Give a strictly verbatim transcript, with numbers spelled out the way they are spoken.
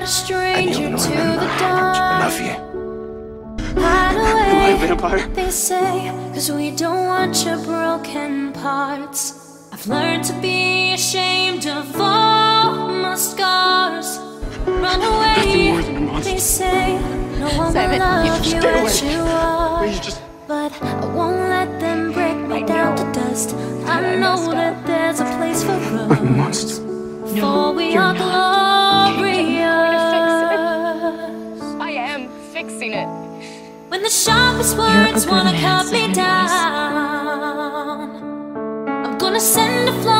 a stranger to the dark. Love you. Hide away, Am I a vampire? they say, cause we don't want your broken parts. I've learned to be ashamed of all my scars. Run away, they say, no one will love you as you are. Please, just... But I won't let them break me down to dust. I know that there's a place for us, I'm a monster. for we are glorious. I am fixing it. When the sharpest words wanna cut me down, I'm gonna send a fly